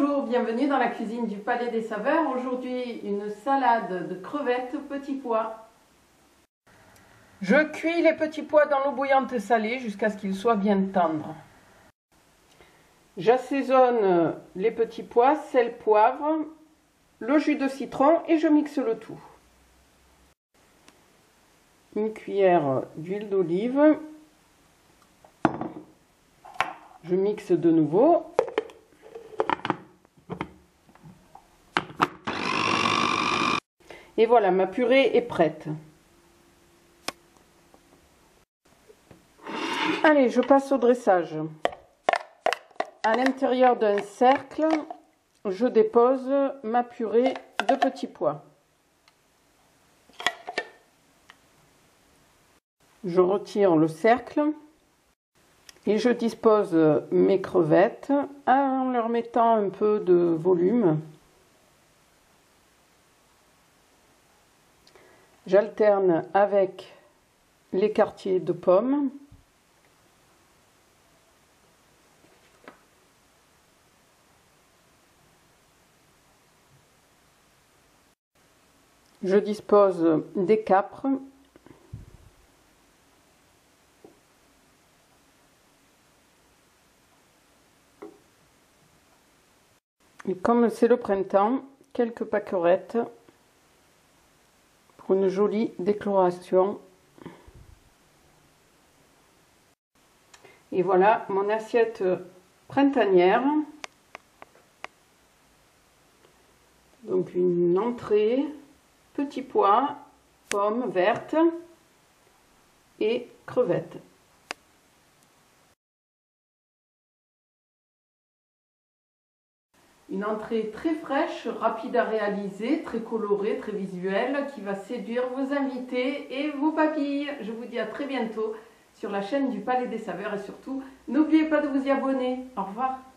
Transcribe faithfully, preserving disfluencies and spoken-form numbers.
Bonjour, bienvenue dans la cuisine du Palais des Saveurs. Aujourd'hui, une salade de crevettes petits pois. Je cuis les petits pois dans l'eau bouillante salée jusqu'à ce qu'ils soient bien tendres. J'assaisonne les petits pois, sel, poivre, le jus de citron et je mixe le tout. Une cuillère d'huile d'olive. Je mixe de nouveau. Et voilà, ma purée est prête. Allez, je passe au dressage. À l'intérieur d'un cercle, je dépose ma purée de petits pois. Je retire le cercle et je dispose mes crevettes en leur mettant un peu de volume. J'alterne avec les quartiers de pommes. Je dispose des capres. Et comme c'est le printemps, quelques pâquerettes pour une jolie décoration. Et voilà mon assiette printanière. Donc une entrée, petits pois, pommes vertes et crevettes. Une entrée très fraîche, rapide à réaliser, très colorée, très visuelle, qui va séduire vos invités et vos papilles. Je vous dis à très bientôt sur la chaîne du Palais des Saveurs et surtout, n'oubliez pas de vous y abonner. Au revoir.